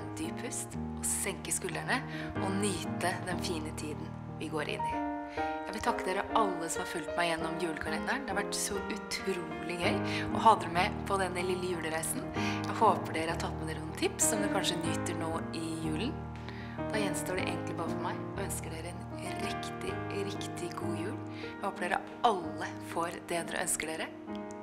en dyp pust og senke skuldrene og nyte den fine tiden vi går inn i. Jeg vil takke dere alle som har fulgt meg gjennom julekalenderen. Det har vært så utrolig gøy å ha dere med på denne lille julereisen. Jeg håper dere har tatt med dere noen tips som dere kanskje nyter nå i julen. Da gjenstår det egentlig bare for meg å ønske dere en riktig god jul. Jeg håper dere alle får det dere ønsker dere.